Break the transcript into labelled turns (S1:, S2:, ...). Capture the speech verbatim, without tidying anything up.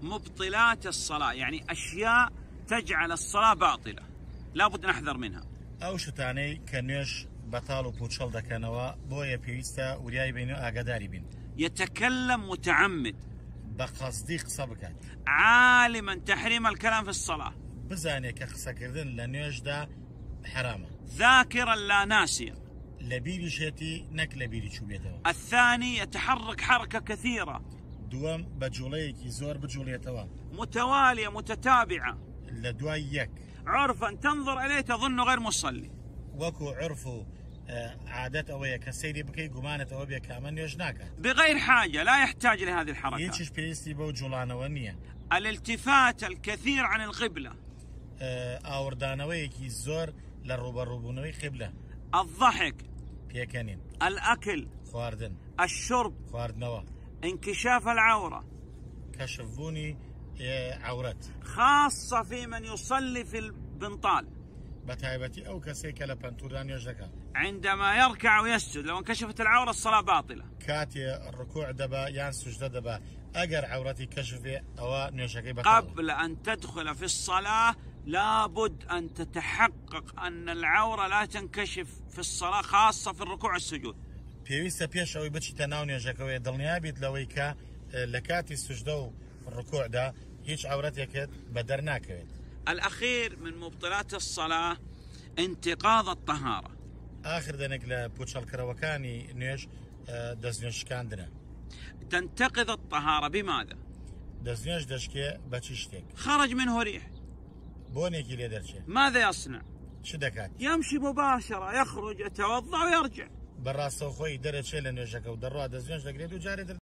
S1: مبطلات الصلاة، يعني أشياء تجعل الصلاة باطلة لابد نحذر منها.
S2: أو شتاني كنيش بطال وبوتشل دكانوا بويا بيستا ورياي بينو أجداري بين.
S1: يتكلم متعمد
S2: بقصدي قصبك
S1: عالما تحريم الكلام في الصلاة،
S2: بزاني كخسكردن لنيش دا حرامة،
S1: ذاكرا لا ناسيا،
S2: لبيري شيتي نك لبيري شوبيتوا.
S1: الثاني يتحرك حركة كثيرة،
S2: دوام بجوليك يزور بجوليتوا،
S1: متوالية متتابعة،
S2: لدوايك
S1: عرفا تنظر إليه تظن غير مصلي.
S2: وكو عرفوا عادات أويا كسيدي بكي قمانة أوبيا كامن يجناك
S1: بغير حاجة، لا يحتاج لهذه الحركات.
S2: يتش بيستي بو جولانا ونية.
S1: الالتفات الكثير عن القبلة،
S2: أوردانويك يزور للروبروبونوي قبلة،
S1: الضحك،
S2: بيكانين،
S1: الأكل،
S2: خواردن،
S1: الشرب،
S2: خواردنوا،
S1: انكشاف العورة،
S2: كشفوني عورات،
S1: خاصة في من يصلي في البنطال،
S2: بتايبتي أو كسيك لبنتوران يجدك
S1: عندما يركع ويسجد لو انكشفت العورة الصلاة باطلة.
S2: كاتي الركوع دبا يان سجد دبا أجر عورتي كشفي أو نيشكي بطل.
S1: قبل أن تدخل في الصلاة لابد أن تتحقق أن العورة لا تنكشف في الصلاة، خاصة في الركوع والسجود.
S2: بيويستا بيش أو بتشي تناو نيشكوي دلنيا بيت لويكا لكاتي السجدو الركوع ده هيش عورتك بدرناك.
S1: الأخير من مبطلات الصلاة انتقاض الطهارة.
S2: آخر دنك لبوتشال كروكاني نيش دزنيش كاندنا.
S1: تنتقض الطهارة بماذا؟
S2: دزنيش دشكي بتشتك.
S1: خرج منه ريح.
S2: بونيكي ليدرشي.
S1: ماذا يصنع؟
S2: شدكات.
S1: يمشي مباشرة، يخرج يتوضأ ويرجع.
S2: براسو خوي درت شيء لنيشك ودروا دزنيش دقريدو جاري